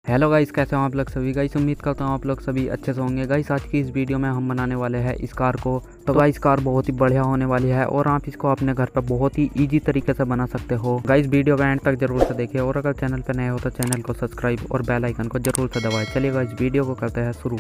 Hello guys, कैसे हो आप लोग सभी। गाइस उम्मीद करता हूँ आप लोग सभी अच्छे से होंगे। गाइस आज की इस वीडियो में हम बनाने वाले हैं इस कार को। तो गाइस कार बहुत ही बढ़िया होने वाली है और आप इसको अपने घर पर बहुत ही इजी तरीके से बना सकते हो। गाइस वीडियो का एंड तक जरूर से देखिए और अगर चैनल पर नए हो तो चैनल को सब्सक्राइब और बेल आइकन को जरूर से दबाएं। चलिए गाइस वीडियो को करते हैं शुरू।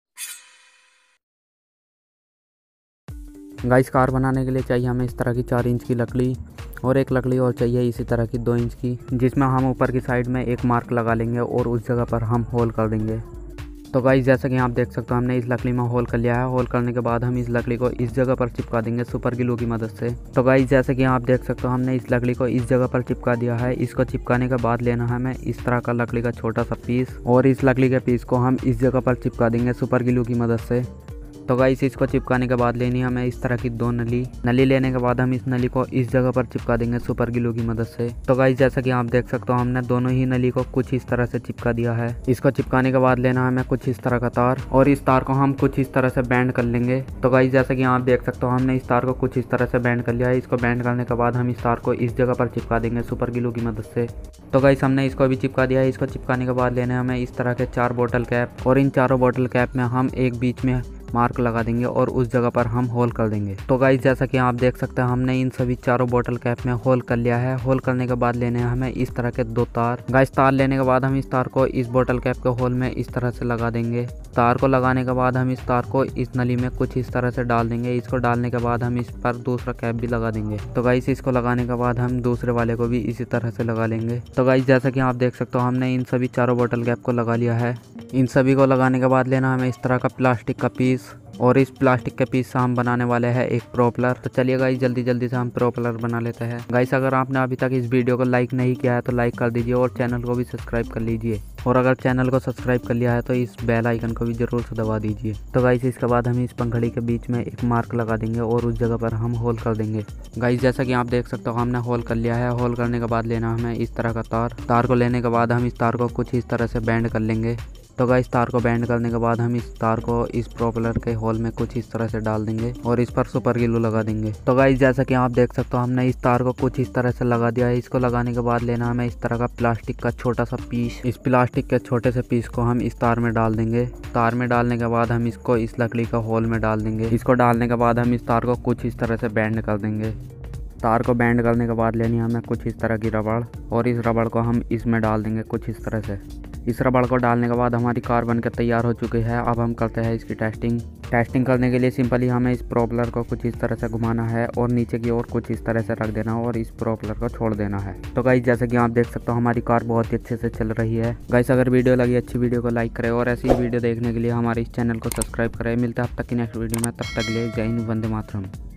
गाइस कार बनाने के लिए चाहिए हमें इस तरह की 4 इंच की लकड़ी और एक लकड़ी और चाहिए इसी तरह की 2 इंच की, जिसमें हम ऊपर की साइड में एक मार्क लगा लेंगे और उस जगह पर हम होल कर देंगे। तो गाइस जैसा कि आप देख सकते हो हमने इस लकड़ी में होल कर लिया है। होल करने के बाद हम इस लकड़ी को इस जगह पर चिपका देंगे सुपर ग्लू की मदद से। तो गाइस जैसा कि आप देख सकते हो हमने इस लकड़ी को इस जगह पर चिपका दिया है। इसको चिपकाने के बाद लेना है हमें इस तरह का लकड़ी का छोटा सा पीस और इस लकड़ी के पीस को हम इस जगह पर चिपका देंगे सुपर ग्लू की मदद से। तो गाइस इसको चिपकाने के बाद लेनी है हमें इस तरह की 2 नली लेने के बाद हम इस नली को इस जगह पर चिपका देंगे सुपर ग्लू की मदद से। तो गाइस जैसा कि आप देख सकते हो हमने दोनों ही नली को कुछ इस तरह से चिपका दिया है। इसको चिपकाने के बाद लेना है हमें कुछ इस तरह का तार और इस तार को हम कुछ इस तरह से बैंड कर लेंगे। तो गाइस जैसा कि आप देख सकते हो हमने इस तार को कुछ इस तरह से बैंड कर लिया है। इसको बैंड करने के बाद हम इस तार को इस जगह पर चिपका देंगे सुपर ग्लू की मदद से। तो गाइस हमने इसको भी चिपका दिया है। इसको चिपकाने के बाद लेने हमें इस तरह के 4 बोतल कैप और इन चारों बोतल कैप में हम एक बीच में मार्क लगा देंगे और उस जगह पर हम होल कर देंगे। तो गाइस जैसा कि आप देख सकते हैं हमने इन सभी चारों बोतल कैप में होल कर लिया है। होल करने के बाद लेने हैं हमें इस तरह के 2 तार। गाइस तार लेने के बाद हम इस तार को इस बोतल कैप के होल में इस तरह से लगा देंगे। तार को लगाने के बाद हम इस तार को इस नली में कुछ इस तरह से डाल देंगे। इसको डालने के बाद हम इस पर दूसरा कैप भी लगा देंगे। तो गाइस इसको लगाने के बाद हम दूसरे वाले को भी इसी तरह से लगा लेंगे। तो गाइस जैसा कि आप देख सकते हो हमने इन सभी चारों बोतल कैप को लगा लिया है। इन सभी को लगाने के बाद लेना हमें इस तरह का प्लास्टिक का पीस और इस प्लास्टिक के पीस से हम बनाने वाले हैं एक प्रोपेलर। तो चलिए गाइस जल्दी से हम प्रोपेलर बना लेते हैं। गाइस अगर आपने अभी तक इस वीडियो को लाइक नहीं किया है तो लाइक कर दीजिए और चैनल को भी सब्सक्राइब कर लीजिए और अगर चैनल को सब्सक्राइब कर लिया है तो इस बेल आइकन को भी जरूर से दबा दीजिए। तो गाइस इसके बाद हम इस पंखड़ी के बीच में एक मार्क लगा देंगे और उस जगह पर हम होल कर देंगे। गाइस जैसा कि आप देख सकते हो हमने होल कर लिया है। होल करने के बाद लेना हमें इस तरह का तार को लेने के बाद हम इस तार को कुछ इस तरह से बैंड कर लेंगे। तो गाइस तार को बैंड करने के बाद हम इस तार को इस प्रोपेलर के होल में कुछ इस तरह से डाल देंगे और इस पर सुपर ग्लू लगा देंगे। तो गाइस जैसा कि आप देख सकते हो हमने इस तार को कुछ इस तरह से लगा दिया है। इसको लगाने के बाद लेना हमें इस तरह का प्लास्टिक का छोटा सा पीस। इस प्लास्टिक के छोटे से पीस को हम इस तार में डाल देंगे। तार में डालने के बाद हम इसको इस लकड़ी का होल में डाल देंगे। इसको डालने के बाद हम इस तार को कुछ इस तरह से बैंड कर देंगे। तार को बैंड करने के बाद लेनी हमें कुछ इस तरह की रबड़ और इस रबड़ को हम इसमें डाल देंगे कुछ इस तरह से। इस रबड़ को डालने के बाद हमारी कार बनकर तैयार हो चुकी है। अब हम करते हैं इसकी टेस्टिंग करने के लिए सिंपली हमें इस प्रोपेलर को कुछ इस तरह से घुमाना है और नीचे की ओर कुछ इस तरह से रख देना और इस प्रोपेलर को छोड़ देना है। तो गाइस जैसे कि आप देख सकते हो हमारी कार बहुत ही अच्छे से चल रही है। गाइस अगर वीडियो लगी अच्छी वीडियो को लाइक करें और ऐसी ही वीडियो देखने के लिए हमारे इस चैनल को सब्सक्राइब करें। मिलते हैं अब तक की नेक्स्ट वीडियो में, तब तक के लिए जय हिंद, वंदे मातरम।